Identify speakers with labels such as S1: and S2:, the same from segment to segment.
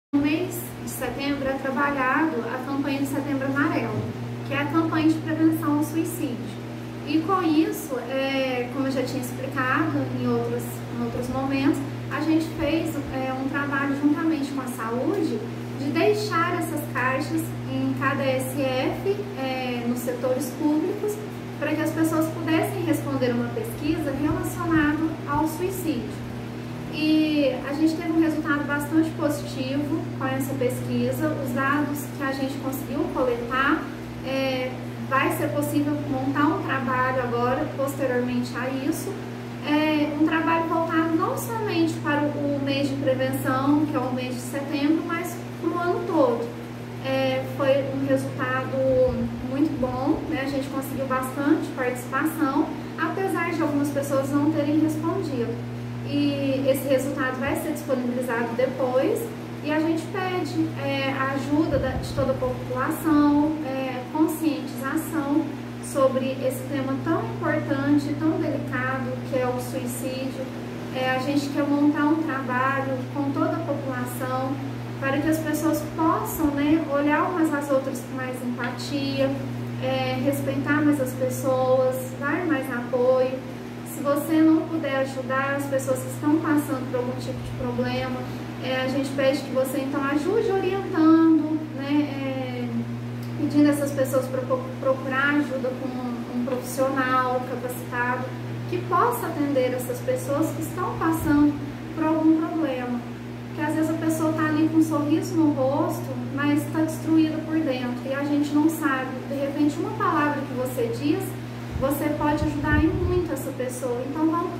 S1: No mês de setembro é trabalhado a campanha de Setembro Amarelo, que é a campanha de prevenção ao suicídio. E com isso, como eu já tinha explicado em outros momentos, a gente fez um trabalho juntamente com a saúde de deixar essas caixas em cada SF, nos setores públicos, para que as pessoas pudessem responder uma pesquisa relacionada ao suicídio. E a gente teve um resultado bastante positivo com essa pesquisa. Os dados que a gente conseguiu coletar, vai ser possível montar um trabalho agora, posteriormente a isso, um trabalho voltado não somente para o mês de prevenção, que é o mês de setembro, mas para o ano todo. Foi um resultado muito bom, né? A gente conseguiu bastante participação, apesar de algumas pessoas não terem respondido. E esse resultado vai ser disponibilizado depois, e a gente pede a ajuda de toda a população, conscientização sobre esse tema tão importante, tão delicado, que é o suicídio. A gente quer montar um trabalho com toda a população para que as pessoas possam, né, olhar umas às outras com mais empatia, respeitar mais as pessoas, dar mais apoio. Se você não puder ajudar as pessoas que estão passando por algum tipo de problema, a gente pede que você então ajude orientando, né, pedindo essas pessoas para procurar ajuda com um profissional capacitado que possa atender essas pessoas que estão passando por algum problema. Porque às vezes a pessoa está ali com um sorriso no rosto, mas está destruída por dentro e a gente não sabe. De repente, uma palavra que você diz, você pode ajudar em muito essa pessoa. Então vamos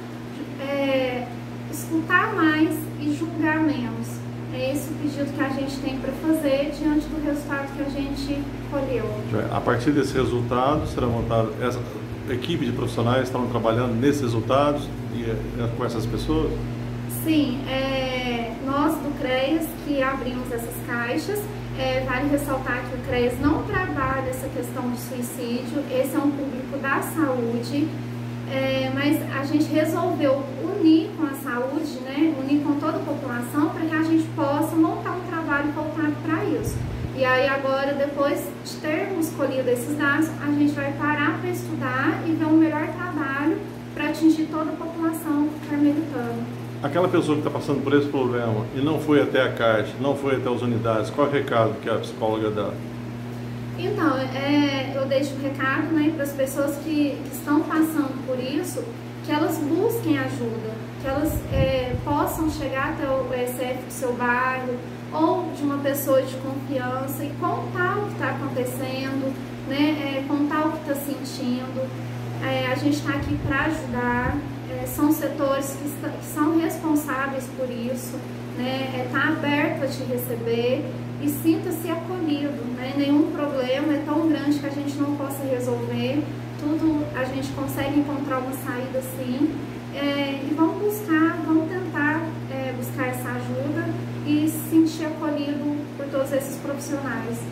S1: escutar mais e julgar menos. É esse o pedido que a gente tem para fazer diante do resultado que a gente colheu.
S2: A partir desse resultado, será montada essa equipe de profissionais estão trabalhando nesses resultados e com essas pessoas?
S1: Sim, nós do CREAS que abrimos essas caixas, vale ressaltar que o CREAS não trabalha essa questão do suicídio, esse é um público da saúde, mas a gente resolveu unir com a saúde, né, unir com toda a população para que a gente possa montar um trabalho voltado para isso. E aí agora, depois de termos colhido esses dados, a gente vai parar para estudar e ver um melhor trabalho para atingir toda a população carmelitana.
S2: Aquela pessoa que está passando por esse problema e não foi até a Caixa, não foi até as unidades, qual é o recado que a psicóloga dá?
S1: Então, eu deixo um recado, né, para as pessoas que estão passando por isso, que elas busquem ajuda, que elas possam chegar até o SF do seu bairro ou de uma pessoa de confiança e contar o que está acontecendo, né, contar o que está sentindo. A gente está aqui para ajudar, são setores que são responsáveis por isso, né, tá aberto a te receber e sinta-se acolhido, né, nenhum problema é tão grande que a gente não possa resolver, tudo a gente consegue encontrar uma saída sim, e vamos tentar buscar essa ajuda e se sentir acolhido por todos esses profissionais.